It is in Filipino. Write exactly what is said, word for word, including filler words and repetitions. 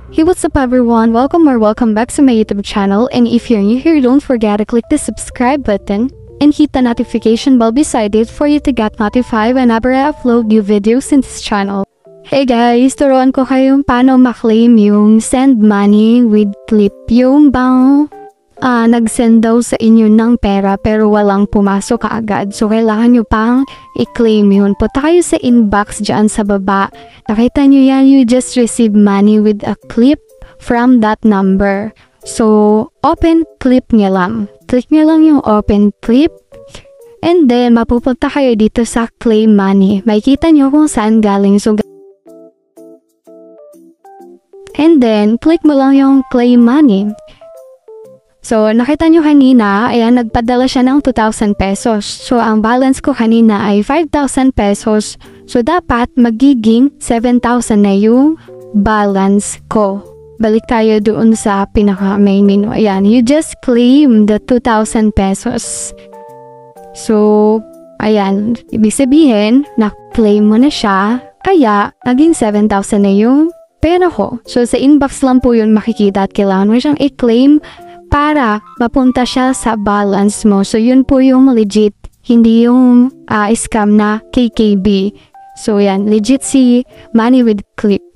Hey, what's up everyone? Welcome or welcome back to my YouTube channel, and if you're new here, don't forget to click the subscribe button and hit the notification bell beside it for you to get notified whenever I upload new videos in this channel. Hey guys, turuan ko kayong paano maklaim yung send money with clip. Yung bang uh, nag-send daw sa inyo ng pera pero walang pumasok kaagad. So kailangan nyo pang i-claim yun. Punta kayo sa inbox dyan sa baba. Nakita nyo yan, you just receive money with a clip from that number. So, open clip nyo lang. Click nyo lang yung open clip. And then, mapupunta kayo dito sa claim money. Makikita nyo kung saan galing. So, and then, click mo lang yung claim money. So, nakita nyo kanina, ayan, nagpadala siya ng two thousand pesos. So, ang balance ko kanina ay five thousand pesos. So, dapat magiging seven thousand na yung balance ko. Balik tayo doon sa pinaka main menu. Ayan, you just claim the two thousand pesos. So, ayan, ibig sabihin, na-claim mo na siya. Kaya, naging seven thousand na yung pera ko. So, sa inbox lang po yun makikita at kailangan mo siyang i-claim para mapunta siya sa balance mo. So, yun po yung legit, hindi yung uh, scam na K K B. So, yan, legit si Money with Clip.